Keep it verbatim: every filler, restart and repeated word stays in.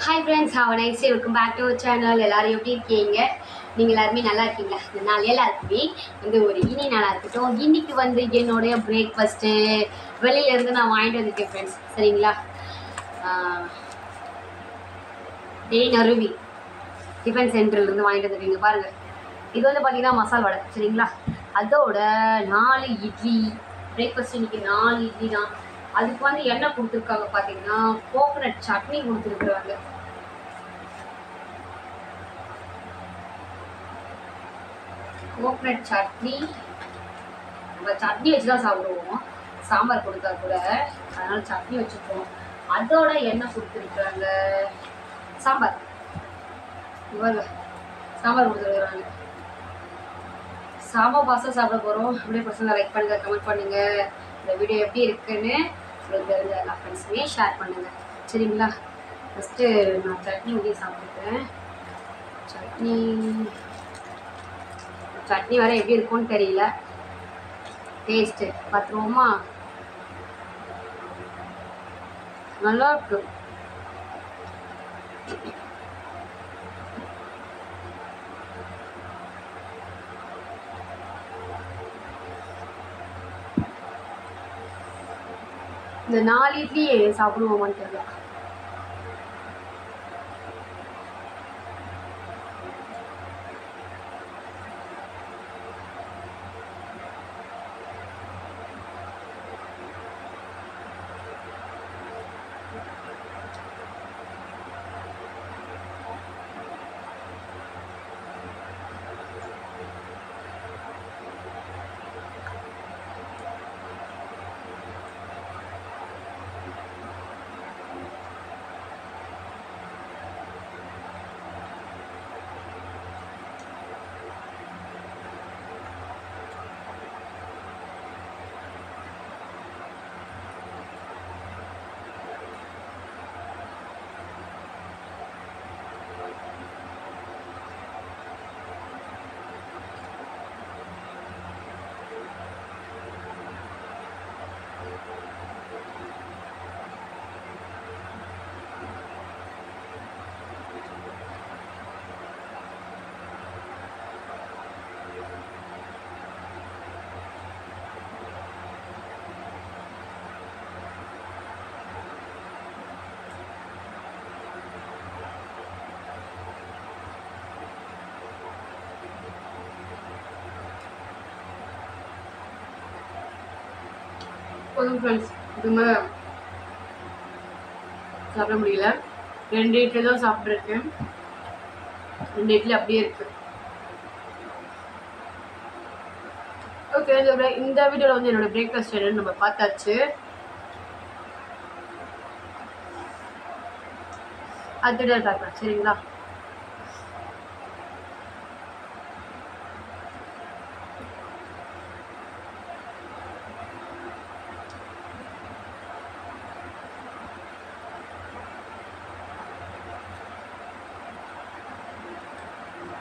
Hi friends, have a nice day. Welcome back to our channel. எல்லாரும் எப்படி இருக்கீங்க? நீங்க எல்லாருமே நல்லா இருக்கீங்களா? இந்த நாள் எல்லாருக்குமே வந்து ஒரு இனி நாளா இருக்கட்டும். இன்னைக்கு வந்து என்னோட பிரேக்ஃபாஸ்ட் வெளியில இருந்து நான் வாங்கிட்டு வந்திருக்கேன் ஃப்ரெண்ட்ஸ். சரிங்களா? டேய் நருவி டிஃபன் சென்டர்ல இருந்து வாங்கிட்டு வந்திருக்கீங்க பாருங்க. இது வந்து பார்த்தீங்கன்னா மசால் வடை சரிங்களா? அதோட நாலு இட்லி பிரேக்ஃபாஸ்ட் இன்னைக்கு நாலு இட்லி தான். அதுக்கு வந்து என்ன கொடுத்துருக்காங்க பார்த்தீங்கன்னா கோகனட் சட்னி கொடுத்துருக்குறாங்க. கோகனட் சட்னி நம்ம சட்னி வச்சு தான் சாப்பிடுவோம், சாம்பார் கொடுத்தா கூட, அதனால சட்னி வச்சுப்போம். அதோட என்ன கொடுத்துருக்குறாங்க சாம்பார், இவங்க சாம்பார் கொடுத்துருக்குறாங்க. சாம்பார் பாஸ்தா சாப்பிட போகிறோம். அப்படியே பசங்க லைக் பண்ணுங்கள், கமெண்ட் பண்ணுங்கள். இந்த வீடியோ எப்படி இருக்குன்னு உங்களுக்கு தெரிஞ்ச எல்லா ஃப்ரெண்ட்ஸுமே ஷேர் பண்ணுங்கள் சரிங்களா? ஃபஸ்ட்டு நான் சட்னி ஊற்றி சாப்பிட்டுக்கிறேன். சட்னி சட்னி வேறு எப்படி இருக்கும்னு தெரியல, டேஸ்ட்டு பார்த்துருவோமா? நல்லா இருக்கு. இந்த நாலு இட்லி சாப்பிடுவோமான்னு தெரியல. போதும் ஃப்ரெண்ட்ஸ், இதுமே சாப்பிட முடியல. ரெண்டு இட்லி தான் சாப்பிட்ருக்கேன். ரெண்டு இட்லி அப்படியே இருக்கு. ஓகே, இந்த இந்த வீடியோவில் வந்து என்னோட பிரேக்ஃபாஸ்ட் என்னன்னு நம்ம பார்த்தாச்சு. அடுத்த வீடியோவில் பார்க்கலாம் சரிங்களா?